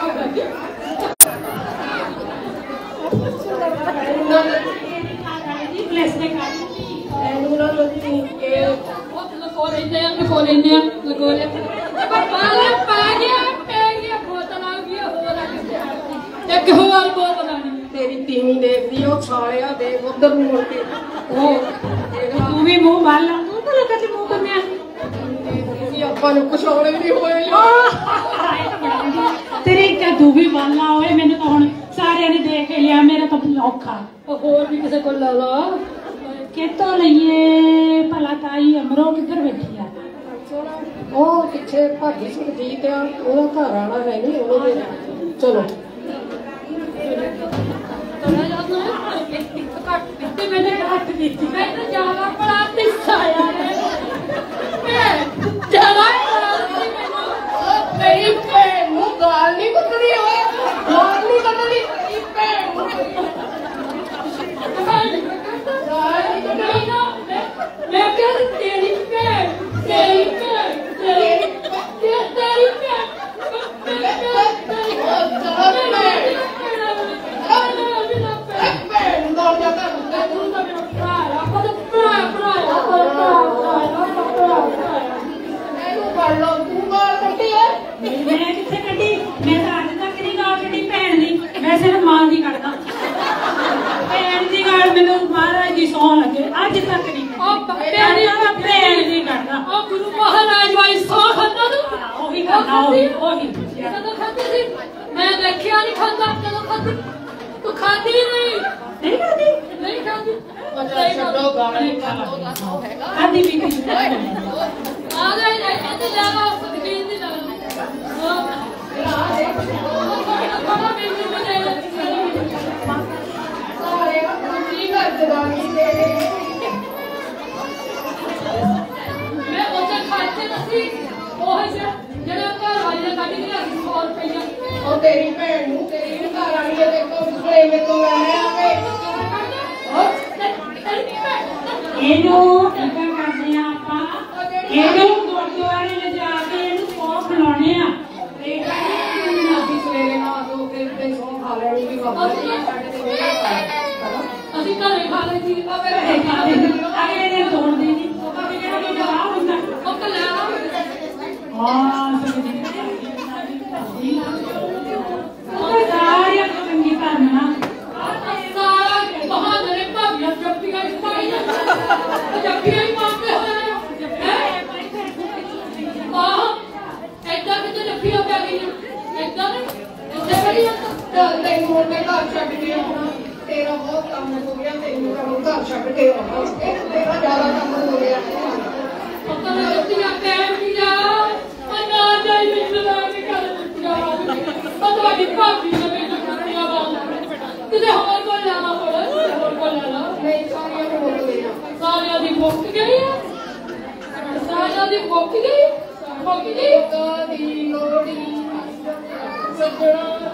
तेरी तीनी देखती हो सालिया देख उधर मुड़ के तू भी मुंह मार ला तू तो लगा मुंह करने ਆਪਾਂ ਨੂੰ ਕੁਛ ਹੋਣੇ ਨਹੀਂ ਹੋਏ तेरी क्या तू भी मार ला ओए मैंने तो हुन सारे ने देख लिया मेरा तो औखा ਹੋਰ ਵੀ ਕਿਸੇ ਕੋਲ ਲਾ ਲਾ कितों लईए भला ताई अमरो किधर बैठी है ਉਹ ਪਿੱਛੇ ਭਾਗੀ ਸੁਖਜੀਤ ਆ ਉਹਦਾ ਘਰ ਵਾਲਾ ਹੈ ਨਹੀਂ ਉਹਦੇ ਚਲੋ मैंने घट दी थी मैं तो ज्यादा बड़ा तिस्सा यार मेरी भैन ਨੂੰ ਗਾਲ ਨਹੀਂ ਕੱਢਣੀ ਹੋਏ ਗਾਲ ਨਹੀਂ ਕੱਢਣੀ ਮੇਰੀ ਭੈਣ ਨੂੰ मैं क्या तेरी भैन तेरी भैन तेरी भैन वैसे तो मां की कटदा भैन की गाल मैनू महाराज की सौं लगे अज तक नहीं भैन की कटदा गुरु महाराज वाली सौं खादा तू ओही खादा ओही कदों खादी सी मैं देखिया नहीं खादा कदों खादी तू खादी नहीं खादी ਛੱਡੋ ਗਾਲੀ ਕਰੋ ਹੈਗਾ खादी भी ਆ ਗਏ ਇੱਥੇ ਜਾ ਕੇ ਸਕੀਨ ਦੀ तेरी भैन तेरी घर वाली देखो घरे में तो आवे गुरुद्वारे ले जाके सौ खिलाने सवेरे ना दो फिर सौ खा लेनी भी ਅਸੀਂ ਘਰੇ ਖਾ ਲਈ ਸੀ ਅਗਲੇ ਦਿਨ ਤੋੜ ਦੇਣੀ ਉਹ ਤਾਂ ਲੈ ਸਾਰਿਆਂ ਤੋਂ ਚੰਗੀ ਕਰਨਾ ਸਾਰਾ ਬਹਾਦਰ ਭਾਬੀਆਂ ਜੱਪੀਆਂ ਹੀ ਪਾਈ ਜੱਪੀਆਂ ਹੀ ਮਾਰਦੇ ਹੋਏ ਏਦਾਂ ਕਿਤੇ ਜੱਪੀਆਂ ਪੈ ਗਈਆਂ ਏਦਾਂ ਤੈਨੂੰ ਉਹਨੇ ਘਰ ਛੱਡ ਕੇ ਆਉਣਾ ਤੇਰਾ ਬਹੁਤ ਕੰਮ ਹੋ ਗਿਆ ਤੈਨੂੰ ਘਰ ਛੱਡ ਕੇ ਆਉਣਾ ਤੇਰਾ ਜ਼ਿਆਦਾ ਕੰਮ ਹੋ ਗਿਆ ਪਤਾ ਨਹੀਂ ਜੱਪੀਆਂ ਪੈਰ ਨਹੀਂ ਜਾ ਨਾ ਜਾਈ ਮੈਨੂੰ ਲਾ ਕੇ ਕਰ ਦਿੱਤੀਆਂ ਤੁਹਾਡੀ ਭਾਬੀ ਨੇ ਮੈਨੂੰ ਕੁੱਟਿਆ ਬਾਅਦ ਕਿਤੇ ਹੋਰ ਕੋਲ ਜਾਣਾ ਹੋਣਾ ਹੋਰ ਕੋਲ ਜਾਣਾ ਨਹੀਂ ਸਾਰੀਆਂ ਨੂੰ ਮੁੱਕ ਗਈਆਂ ਸਾਰਿਆਂ ਦੀ ਮੁੱਕ ਗਈ ਸਾਰਿਆਂ ਦੀ ਮੁੱਕ ਗਈ ਦੀ ਲੋੜੀ ਸੱਜਣਾ